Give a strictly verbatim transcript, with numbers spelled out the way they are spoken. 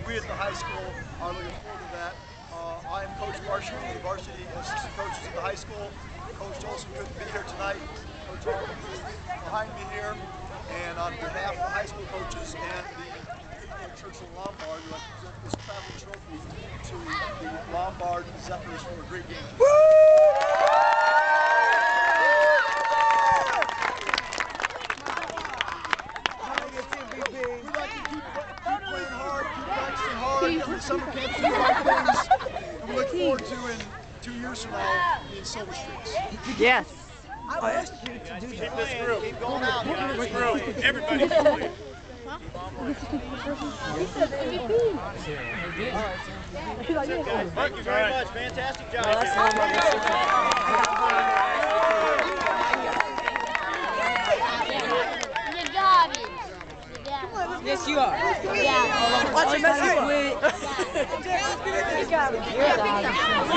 we at the high school are looking forward to that. Uh, I am Coach Marshall, the varsity assistant coaches at the high school. Coach Olson couldn't be here tonight. Coach Harlan is behind me here. And on behalf of the high school coaches and the Churchill Lombard, we'd like to present this traveling trophy to the Lombard Zephyrs for a great game. We'd like to keep, keep playing hard, keep practicing hard, come to summer camps, do the right things, and we look forward to in two years from now being Silver Streaks. Yes. I asked you to do Keep that. this group. Keep going out. Keep this group. Everybody. Thank you very much. Fantastic job. You got it. Yes, you are. Yeah. Watch your message. You got it.